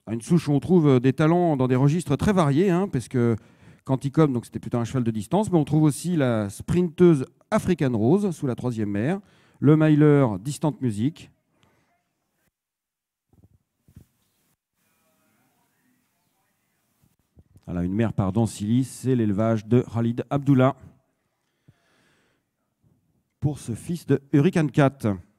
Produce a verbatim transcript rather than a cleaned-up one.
Une souche où on trouve des talents dans des registres très variés, hein, parce que Quanticum, donc c'était plutôt un cheval de distance, mais on trouve aussi la sprinteuse African Rose sous la troisième mère, le miler Distant Music. Voilà, une mère par Dancily, c'est l'élevage de Khalid Abdullah pour ce fils de Hurricane quatre.